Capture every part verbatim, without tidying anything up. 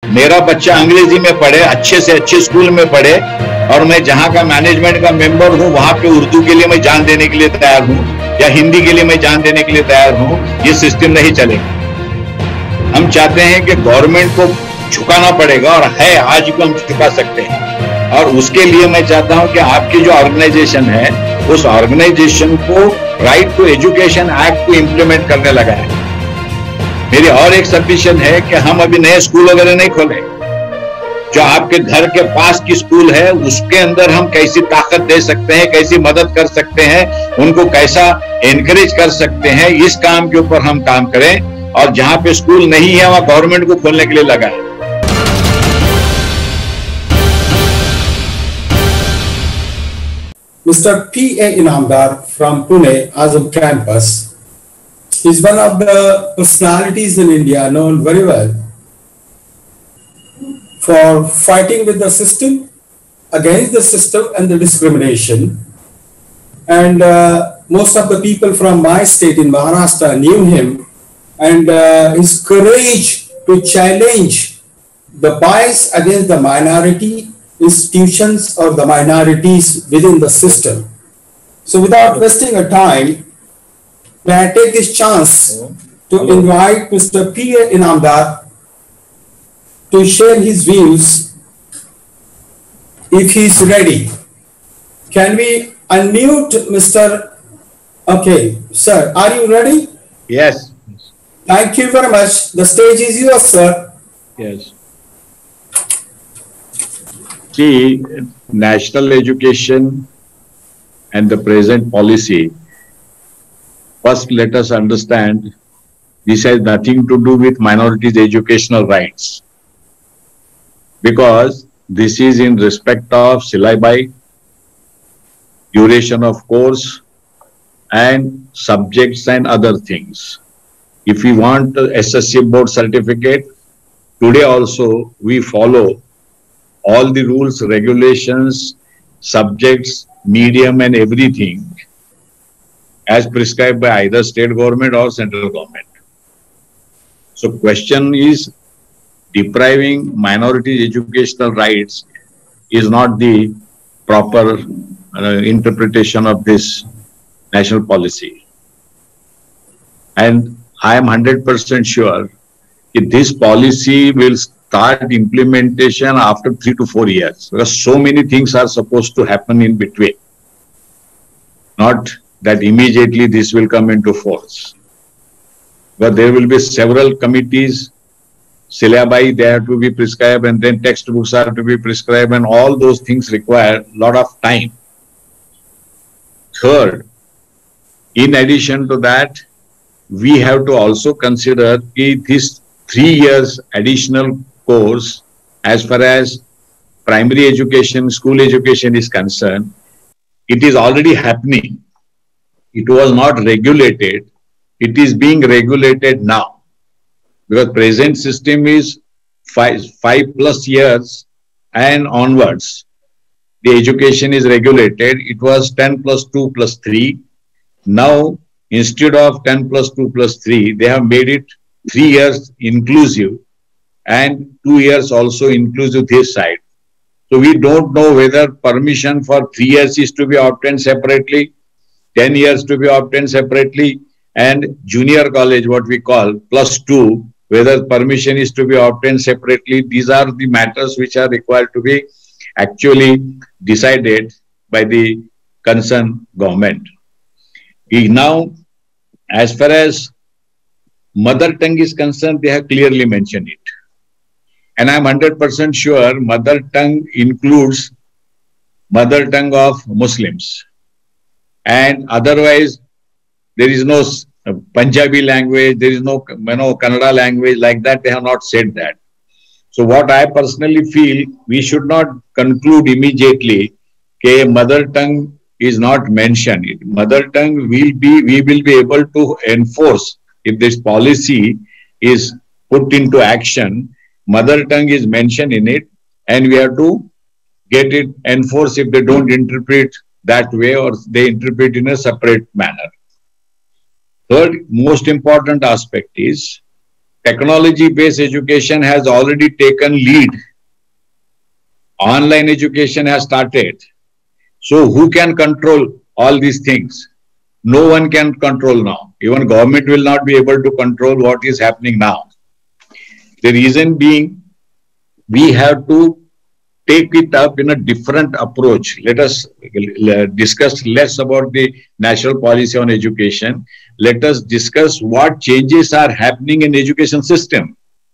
मेरा बच्चा अंग्रेजी में पढ़े, अच्छे से अच्छे स्कूल में पढ़े, और मैं जहां का मैनेजमेंट का मेंबर हूं वहां पे उर्दू के लिए मैं जान देने के लिए तैयार हूं या हिंदी के लिए मैं जान देने के लिए तैयार हूं, ये सिस्टम नहीं चलेगा। हम चाहते हैं कि गवर्नमेंट को झुकाना पड़ेगा, और है आज भी हम झुका सकते हैं। और उसके लिए मैं चाहता हूं कि आपकी जो ऑर्गेनाइजेशन है उस ऑर्गेनाइजेशन को राइट टू एजुकेशन एक्ट को इम्प्लीमेंट करने लगा है। मेरी और एक सब्मिशन है कि हम अभी नए स्कूल वगैरह नहीं खोले, जो आपके घर के पास की स्कूल है उसके अंदर हम कैसी ताकत दे सकते हैं, कैसी मदद कर सकते हैं, उनको कैसा एनकरेज कर सकते हैं, इस काम के ऊपर हम काम करें। और जहां पे स्कूल नहीं है वहां गवर्नमेंट को खोलने के लिए लगा है। Mister P A Inamdar from Pune Azam campus is one of the personalities in India known very well for fighting with the system, against the system and the discrimination. And uh, most of the people from my state in Maharashtra knew him, and uh, his courage to challenge the bias against the minority institutions or the minorities within the system. So without wasting a time, may I take this chance to invite Mister P A Inamdar to share his views if he is ready. Can we unmute Mister Okay, sir, are you ready? Yes. Thank you very much. The stage is yours, sir. Yes. See, national education and the present policy, first let us understand this has nothing to do with minorities' educational rights, because this is in respect of syllabi, duration of course, and subjects and other things. If we want S S C board certificate, today also we follow all the rules, regulations, subjects, medium and everything as prescribed by either state government or central government. So question is, depriving minorities educational rights is not the proper uh, interpretation of this national policy. And I am one hundred percent sure that this policy will start implementation after three to four years, because so many things are supposed to happen in between. Not that immediately this will come into force, but there will be several committees, syllabi they have to be prescribed, and then textbooks are to be prescribed, and all those things require a lot of time. Third, in addition to that, we have to also consider this three years additional course as far as primary education, school education is concerned. It is already happening. It was not regulated. It is being regulated now, because present system is five, five plus years and onwards. The education is regulated. It was ten plus two plus three. Now, instead of ten plus two plus three, they have made it three years inclusive and two years also inclusive this side. So we don't know whether permission for three years is to be obtained separately, ten years to be obtained separately, and junior college, what we call plus two, whether permission is to be obtained separately. These are the matters which are required to be actually decided by the concerned government. Now, as far as mother tongue is concerned, they have clearly mentioned it. And I'm one hundred percent sure mother tongue includes mother tongue of Muslims. And otherwise, there is no Punjabi language, there is no you know, Kannada language, like that. They have not said that. So what I personally feel, we should not conclude immediately that mother tongue is not mentioned. Mother tongue will be, we will be able to enforce if this policy is put into action. Mother tongue is mentioned in it, and we have to get it enforced if they don't interpret that way or they interpret in a separate manner. Third most important aspect is Technology-based education has already taken lead. Online education has started. So who can control all these things? No one can control now. Even government will not be able to control what is happening now. The reason being, we have to take it up in a different approach. Let us discuss less about the national policy on education. Let us discuss what changes are happening in education system.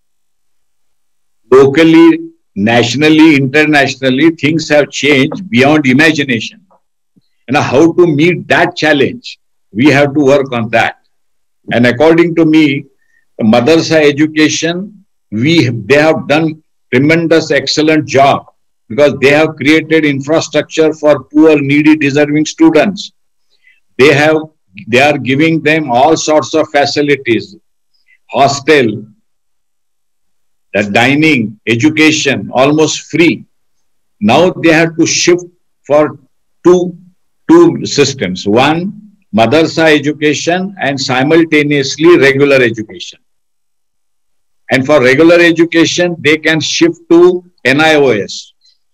Locally, nationally, internationally, things have changed beyond imagination. And how to meet that challenge, we have to work on that. And according to me, Madrasa education, we they have done tremendous, excellent job, because they have created infrastructure for poor, needy, deserving students. They have, they are giving them all sorts of facilities, hostel, the dining, education, almost free. Now they have to shift for two, two systems. One, Madrasa education, and simultaneously regular education. And for regular education, they can shift to N I O S.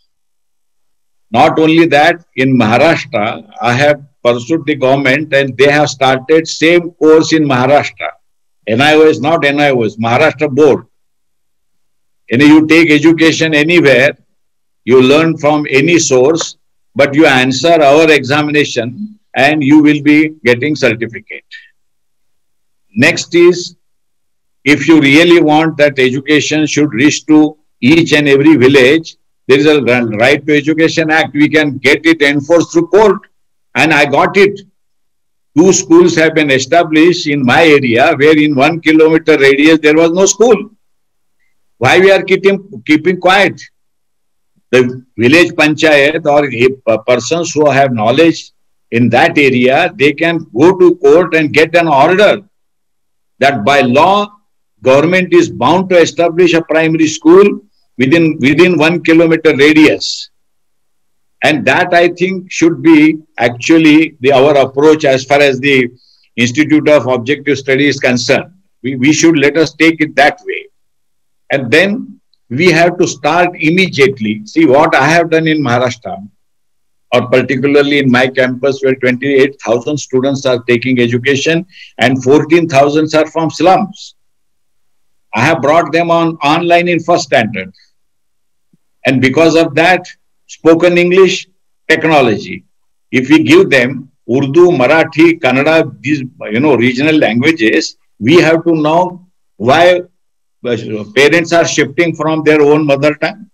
Not only that, in Maharashtra, I have pursued the government and they have started same course in Maharashtra. N I O S, not N I O S, Maharashtra board. And you take education anywhere, you learn from any source, but you answer our examination and you will be getting certificate. Next is, if you really want that education should reach to each and every village, there is a Right to Education Act. We can get it enforced through court. And I got it. Two schools have been established in my area where in one kilometer radius there was no school. Why we are keeping, keeping quiet? The village panchayat or persons who have knowledge in that area, they can go to court and get an order that by law, government is bound to establish a primary school within, within one kilometer radius. And that, I think, should be actually the, our approach as far as the Institute of Objective Studies is concerned. We, we should let us take it that way. And then we have to start immediately. See what I have done in Maharashtra, or particularly in my campus where twenty-eight thousand students are taking education and fourteen thousand are from slums. I have brought them on online in first standard. And because of that, spoken English, technology. If we give them Urdu, Marathi, Kannada, these you know regional languages, we have to know why parents are shifting from their own mother tongue.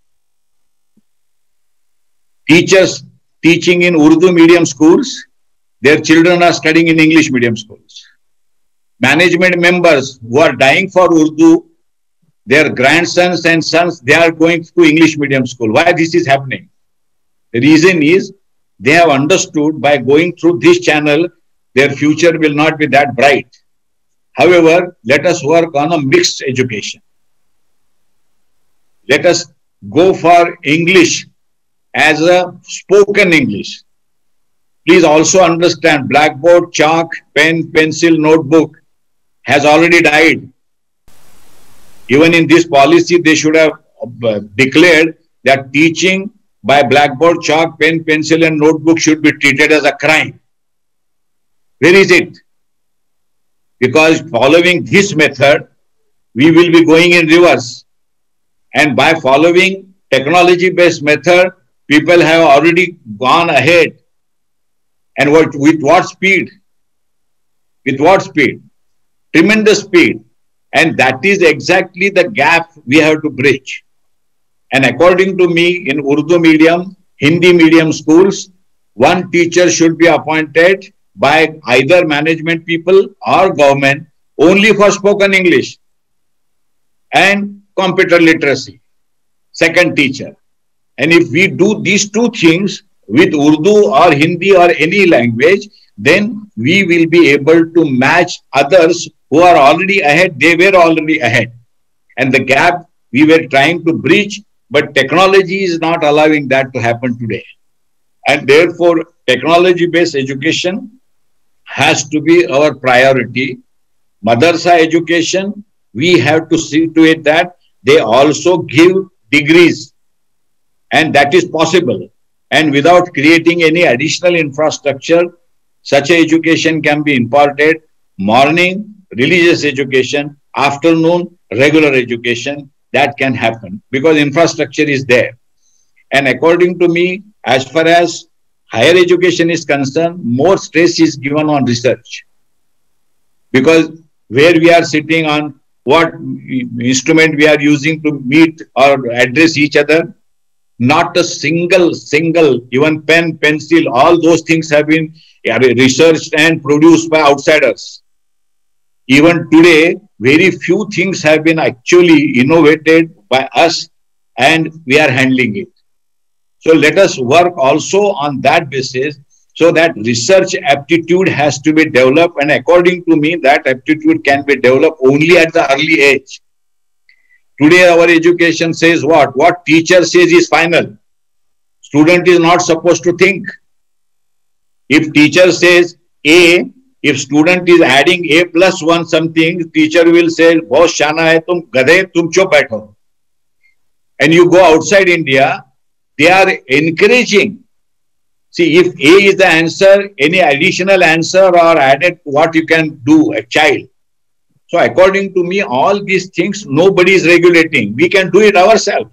Teachers teaching in Urdu medium schools, their children are studying in English medium schools. Management members who are dying for Urdu, their grandsons and sons, they are going to English medium school. Why this is happening? The reason is they have understood by going through this channel, their future will not be that bright. However, let us work on a mixed education. Let us go for English as a spoken English. Please also understand, blackboard, chalk, pen, pencil, notebook has already died. Even in this policy, they should have declared that teaching by blackboard, chalk, pen, pencil and notebook should be treated as a crime. Where is it? Because following this method, we will be going in reverse. And by following technology-based method, people have already gone ahead. And what, with what speed? With what speed? Tremendous speed. And that is exactly the gap we have to bridge. And according to me, in Urdu medium, Hindi medium schools, one teacher should be appointed by either management people or government only for spoken English and computer literacy. Second teacher. And if we do these two things with Urdu or Hindi or any language, then we will be able to match others who are already ahead. They were already ahead. And the gap we were trying to bridge, but technology is not allowing that to happen today. And therefore, technology-based education has to be our priority. Madrasa education, we have to see to it that they also give degrees, and that is possible. And without creating any additional infrastructure, such a education can be imparted. Morning, religious education; afternoon, regular education. That can happen because infrastructure is there. And according to me, as far as higher education is concerned, more stress is given on research. Because where we are sitting on what instrument we are using to meet or address each other, not a single, single, even pen, pencil, all those things have been researched and produced by outsiders. Even today, very few things have been actually innovated by us, and we are handling it. So let us work also on that basis, so that research aptitude has to be developed, and according to me, that aptitude can be developed only at the early age. Today, our education says what? What teacher says is final. Student is not supposed to think. If teacher says A, if student is adding A plus one something, teacher will say, "Bahut shana hai, tum gadhe, tum chup baitho." And you go outside India, they are encouraging. See, if A is the answer, any additional answer or added what you can do, a child. So according to me, all these things, nobody is regulating. We can do it ourselves.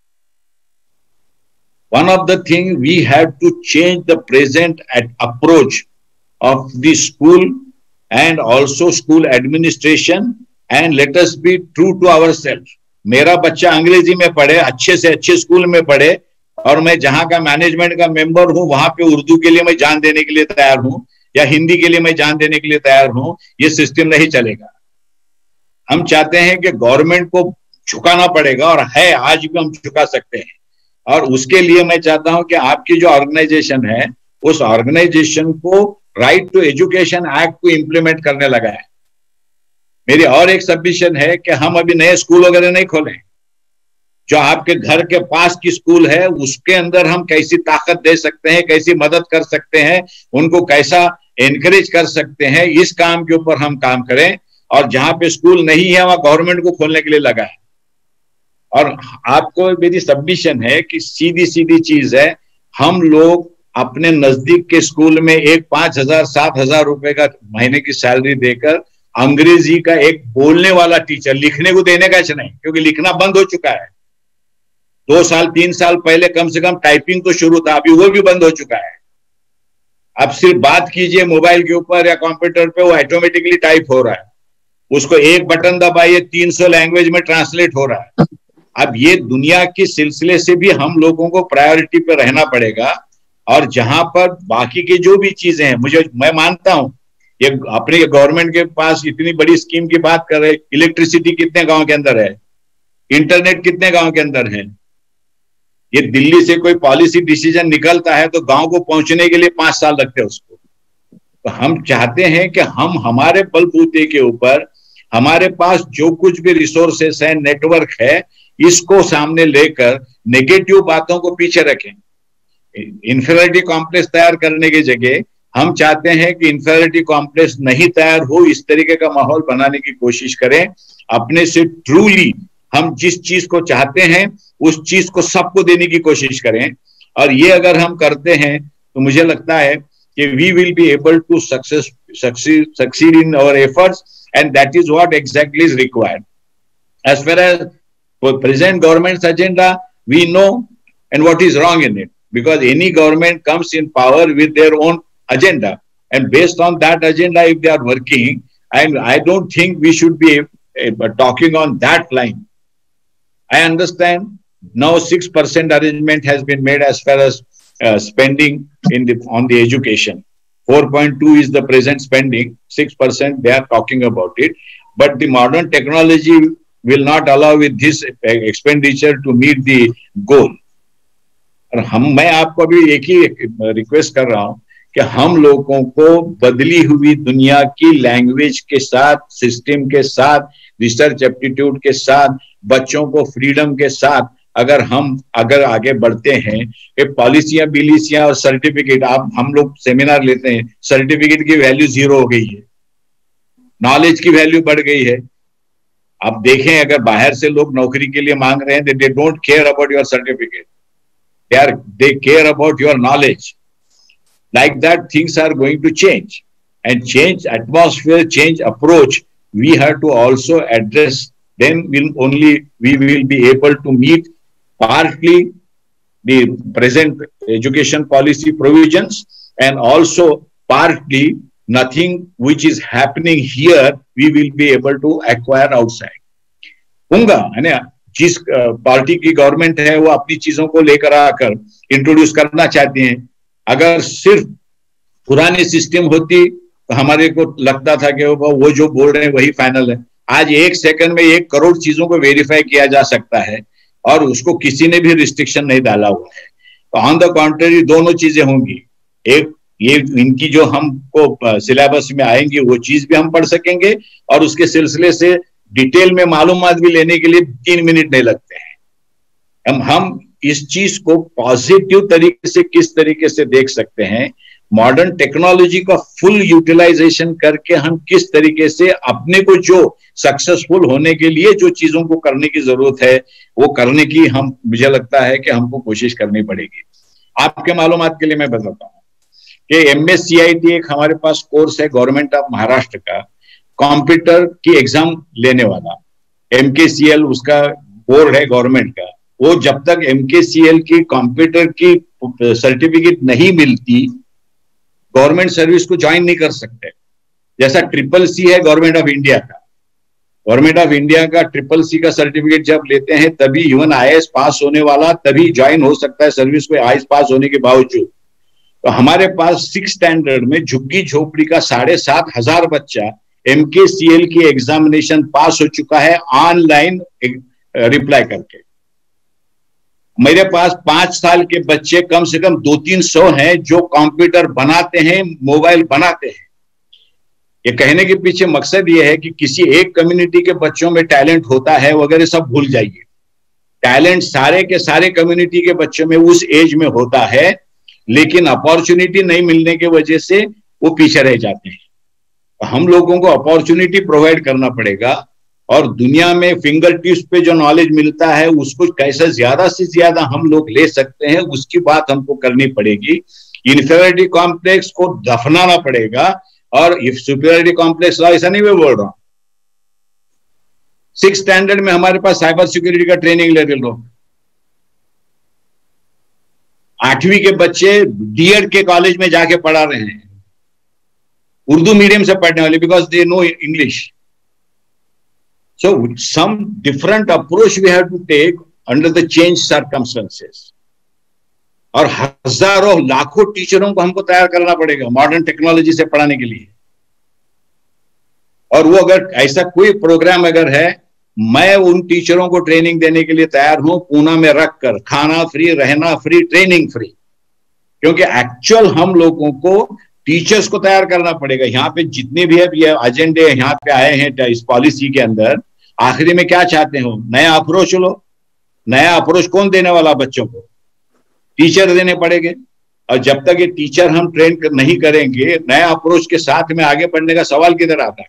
One of the things, we have to change the present approach of the school and also school administration, and let us be true to ourselves. मेरा बच्चा अंग्रेजी में पढ़े, अच्छे से अच्छे school में पढ़े, और मैं जहां का मैनेजमेंट का मेंबर हूं, वहां पे उर्दू के लिए मैं जान देने के लिए तैयार हूं, या हिंदी के लिए मैं जान देने के लिए तैयार हूं, ये सिस्टम नहीं चलेगा। हम चाहते हैं कि गवर्नमेंट को झुकाना पड़ेगा, और है, आज भी हम झुका सकते हैं। और उसके लिए मैं चाहता हूं कि आपकी जो ऑर्गेनाइजेशन है, उस ऑर्गेनाइजेशन को राइट टू एजुकेशन एक्ट को इम्प्लीमेंट करने लगा है। मेरी और एक सबमिशन है कि हम अभी नए स्कूल वगैरह नहीं खोलें। जो आपके घर के पास की स्कूल है, उसके अंदर हम कैसी ताकत दे सकते हैं, कैसी मदद कर सकते हैं, उनको कैसा एनकरेज कर सकते हैं, इस काम के ऊपर हम काम करें। और जहां पे स्कूल नहीं है, वहां गवर्नमेंट को खोलने के लिए लगा है। और आपको मेरी सबमिशन है कि सीधी सीधी चीज है, हम लोग अपने नजदीक के स्कूल में एक पांच हजार सात हजार रुपए का महीने की सैलरी देकर अंग्रेजी का एक बोलने वाला टीचर, लिखने को देने का नहीं, क्योंकि लिखना बंद हो चुका है। दो साल तीन साल पहले कम से कम टाइपिंग तो शुरू था, अभी वो भी बंद हो चुका है। अब सिर्फ बात कीजिए मोबाइल के ऊपर या कंप्यूटर पे, वो ऑटोमेटिकली टाइप हो रहा है। उसको एक बटन दबाइए, तीन सौ लैंग्वेज में ट्रांसलेट हो रहा है। अब ये दुनिया के सिलसिले से भी हम लोगों को प्रायोरिटी पे रहना पड़ेगा। और जहां पर बाकी की जो भी चीजें हैं, मुझे मैं मानता हूं, ये अपने गवर्नमेंट के पास इतनी बड़ी स्कीम की बात कर रहे, इलेक्ट्रिसिटी कितने गांव के अंदर है, इंटरनेट कितने गांव के अंदर है। ये दिल्ली से कोई पॉलिसी डिसीजन निकलता है तो गांव को पहुंचने के लिए पांच साल लगते हैं उसको। तो हम चाहते हैं कि हम हमारे बलबूते के ऊपर हमारे पास जो कुछ भी रिसोर्सेस है, नेटवर्क है, इसको सामने लेकर नेगेटिव बातों को पीछे रखें। इंफीरियरिटी कॉम्प्लेक्स तैयार करने की जगह हम चाहते हैं कि इंफीरियरिटी कॉम्प्लेक्स नहीं तैयार हो, इस तरीके का माहौल बनाने की कोशिश करें। अपने से ट्रूली हम जिस चीज को चाहते हैं उस चीज को सबको देने की कोशिश करें। और ये अगर हम करते हैं तो मुझे लगता है कि we will be able to success succeed in our efforts, and that is what exactly is required. As far as present government's agenda, we know and what is wrong in it, because any government comes in power with their own agenda, and based on that agenda, if they are working, and I don't think we should be uh, talking on that line. I understand now six percent arrangement has been made as far as uh, spending in the on the education. four point two is the present spending, six percent they are talking about it, but the modern technology will not allow with this expenditure to meet the goal. और हम मैं आपको अभी एक ही request कर रहा हूं कि हम लोगों को बदली हुई दुनिया की लैंग्वेज के साथ, सिस्टम के साथ, रिसर्च एप्टीट्यूड के साथ, बच्चों को फ्रीडम के साथ अगर हम अगर आगे बढ़ते हैं, कि पॉलिसियां बिलिसियां और सर्टिफिकेट, आप हम लोग सेमिनार लेते हैं, सर्टिफिकेट की वैल्यू जीरो हो गई है, नॉलेज की वैल्यू बढ़ गई है। आप देखें, अगर बाहर से लोग नौकरी के लिए मांग रहे हैं, they don't care about your certificate, they are they care about your knowledge. Like that, things are going to change, and change atmosphere, change approach, we have to also address. Then will only we will be able to meet partly the present education policy provisions, and also partly nothing which is happening here we will be able to acquire outside. होगा है ना, जिस party की government है वो अपनी चीजों को लेकर आकर इंट्रोड्यूस करना चाहती हैं. अगर सिर्फ पुरानी सिस्टम होती तो हमारे को लगता था कि वो जो बोल रहे हैं वही फाइनल है. आज एक सेकंड में एक करोड़ चीजों को वेरीफाई किया जा सकता है और उसको किसी ने भी रिस्ट्रिक्शन नहीं डाला हुआ है. तो ऑन द कॉन्ट्ररी दोनों चीजें होंगी. एक ये इनकी जो हमको सिलेबस में आएंगी वो चीज भी हम पढ़ सकेंगे, और उसके सिलसिले से डिटेल में मालूमात भी लेने के लिए तीन मिनट नहीं लगते हैं. हम हम इस चीज को पॉजिटिव तरीके से किस तरीके से देख सकते हैं, मॉडर्न टेक्नोलॉजी का फुल यूटिलाइजेशन करके हम किस तरीके से अपने को जो सक्सेसफुल होने के लिए जो चीजों को करने की जरूरत है वो करने की हम मुझे लगता है कि हमको कोशिश करनी पड़ेगी. आपके मालूमात के लिए मैं बताता हूँ कि M S C I T एक हमारे पास कोर्स है गवर्नमेंट ऑफ महाराष्ट्र का, कंप्यूटर की एग्जाम लेने वाला. एम के सी एल उसका बोर्ड है गवर्नमेंट का. वो जब तक एम के सी एल की कंप्यूटर की सर्टिफिकेट नहीं मिलती गवर्नमेंट सर्विस को ज्वाइन नहीं कर सकते. जैसा ट्रिपल सी है गवर्नमेंट ऑफ इंडिया का, गवर्नमेंट ऑफ इंडिया का ट्रिपल सी का सर्टिफिकेट जब लेते हैं तभी इवन आई ए एस पास होने वाला तभी ज्वाइन हो सकता है सर्विस को, आई ए एस पास होने के बावजूद. तो हमारे पास सिक्स स्टैंडर्ड में झुग्गी झोपड़ी का साढ़े सात हजार बच्चा एम के सी एल की एग्जामिनेशन पास हो चुका है ऑनलाइन रिप्लाई करके. मेरे पास पांच साल के बच्चे कम से कम दो तीन सौ हैं जो कंप्यूटर बनाते हैं, मोबाइल बनाते हैं. ये कहने के पीछे मकसद ये है कि किसी एक कम्युनिटी के बच्चों में टैलेंट होता है वगैरह सब भूल जाइए. टैलेंट सारे के सारे कम्युनिटी के बच्चों में उस एज में होता है, लेकिन अपॉर्चुनिटी नहीं मिलने की वजह से वो पीछे रह जाते हैं. हम लोगों को अपॉर्चुनिटी प्रोवाइड करना पड़ेगा, और दुनिया में फिंगर टिप्स पे जो नॉलेज मिलता है उसको कैसे ज्यादा से ज्यादा हम लोग ले सकते हैं उसकी बात हमको करनी पड़ेगी. इन्फीरियरिटी कॉम्प्लेक्स को दफनाना पड़ेगा, और इफ सुपीरियरिटी कॉम्प्लेक्स ऐसा नहीं मैं बोल रहा हूं. सिक्स स्टैंडर्ड में हमारे पास साइबर सिक्योरिटी का ट्रेनिंग ले रहे लोग. आठवीं के बच्चे डीएड के कॉलेज में जाके पढ़ा रहे हैं, उर्दू मीडियम से पढ़ने वाले, because they know English. So some different approach we have to take under the changed circumstances. और हजारों लाखों टीचरों को हमको तैयार करना पड़ेगा मॉडर्न टेक्नोलॉजी से पढ़ाने के लिए. और वो अगर ऐसा कोई प्रोग्राम अगर है, मैं उन टीचरों को ट्रेनिंग देने के लिए तैयार हूं, पूना में रखकर, खाना फ्री, रहना फ्री, ट्रेनिंग फ्री. क्योंकि एक्चुअल हम लोगों को टीचर्स को तैयार करना पड़ेगा. यहाँ पे जितने भी अब ये एजेंडे यहाँ पे आए हैं इस पॉलिसी के अंदर, आखिरी में क्या चाहते हो? नया अप्रोच लो. नया अप्रोच कौन देने वाला? बच्चों को टीचर देने पड़ेंगे. और जब तक ये टीचर हम ट्रेन नहीं करेंगे, नया अप्रोच के साथ में आगे बढ़ने का सवाल किधर आता है?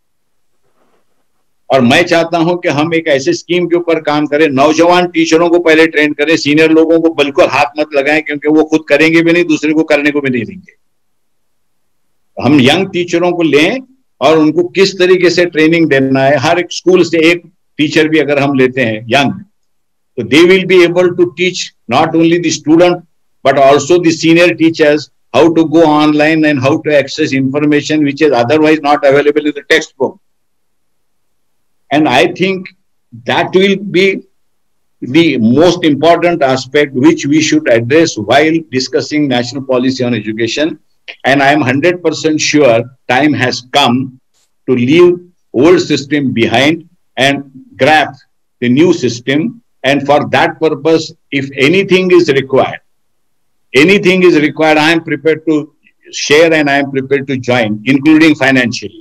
और मैं चाहता हूं कि हम एक ऐसे स्कीम के ऊपर काम करें, नौजवान टीचरों को पहले ट्रेन करें, सीनियर लोगों को बिल्कुल हाथ मत लगाएं, क्योंकि वो खुद करेंगे भी नहीं, दूसरे को करने को भी नहीं देंगे. हम यंग टीचरों को लें और उनको किस तरीके से ट्रेनिंग देना है. हर एक स्कूल से एक टीचर भी अगर हम लेते हैं यंग, तो they will be able to teach not only the student but also the senior teachers how to go online and how to access information which is otherwise not available in the text book. And I think that will be the most important aspect which we should address while discussing national policy on education. And I am one hundred percent sure time has come to leave old system behind and grab the new system. And for that purpose, if anything is required, anything is required, I am prepared to share and I am prepared to join, including financially.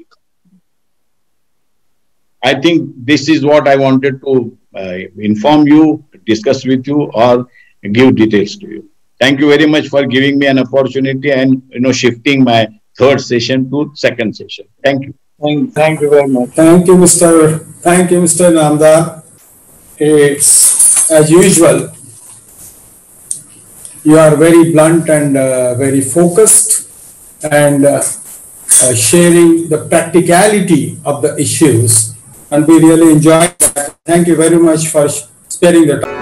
I think this is what I wanted to uh, inform you, discuss with you, or give details to you. Thank you very much for giving me an opportunity and, you know, shifting my third session to second session. Thank you. Thank, thank you very much. Thank you, Mister Thank you, Mister Namdar. It's as usual. You are very blunt and uh, very focused, and uh, uh, sharing the practicality of the issues, and we really enjoy that. Thank you very much for sparing the time.